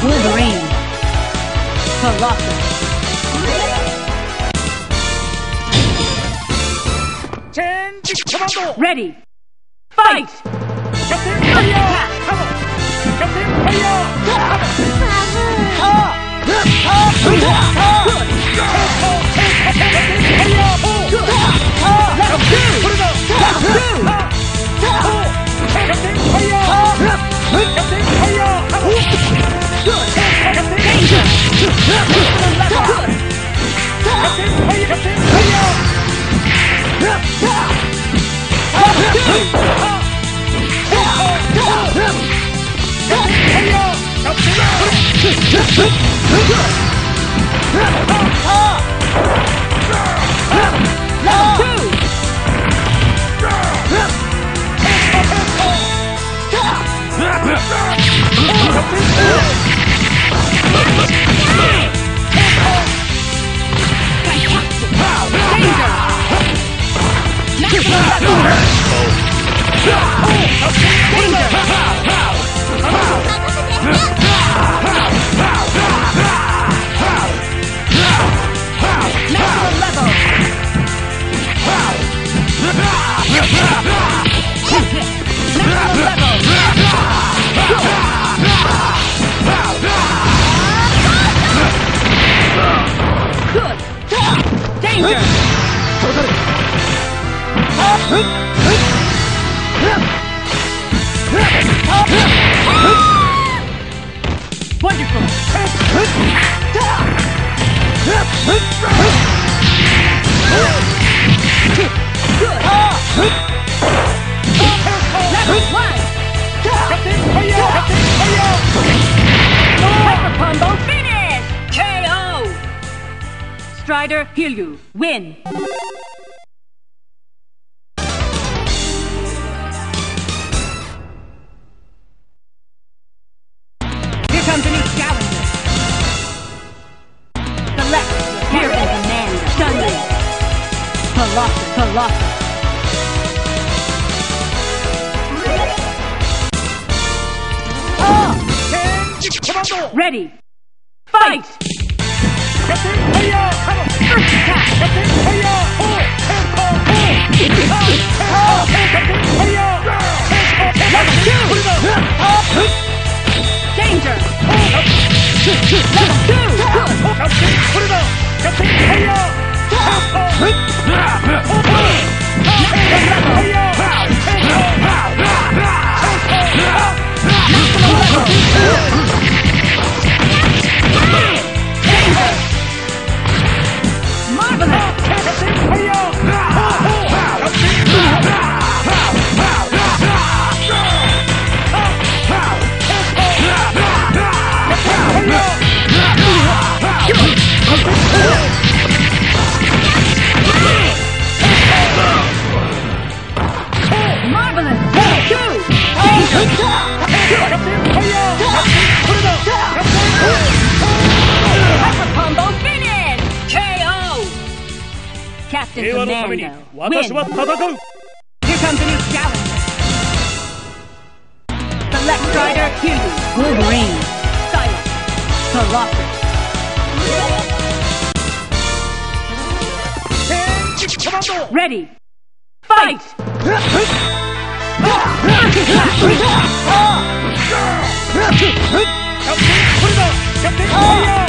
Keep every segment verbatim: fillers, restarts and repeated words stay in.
Wolverine. Colossus. Change commando. Ready. Fight! Captain Fire. Come on. Captain Fire. Wonderful! Level one! Hyper combo finish! K O! Strider Hiryu, win! Here comes a new challenger. Select your hero commander. Stunning. Colossus, Colossus. Ready. Fight! Captain Fire. First attack. Captain Fire. Captain Fire. Level two. Danger. Level two. Captain Fire. Captain Fire. Captain 平和のために Commando, 私は win! 戦う Here comes a new challenger. Select Strider Hiryu, Wolverine, Silence, Colossus. Change commando. Ready, fight! Captain Fire.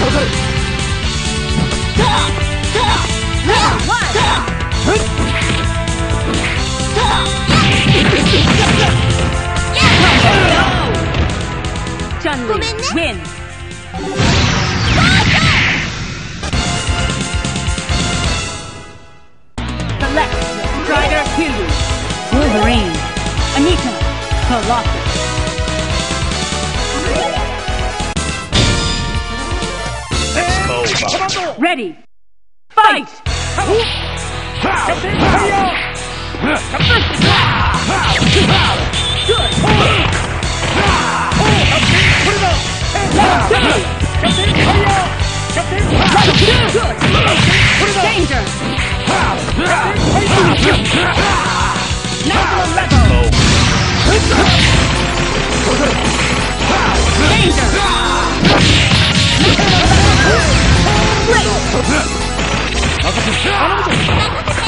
Chun-Li wins. Select Strider Q. Wolverine. Anita. Colossus. Ready. Fight! Captain Mario! Captain! Good! Captain Mario! Captain! Good! Danger! National level! Danger! Great!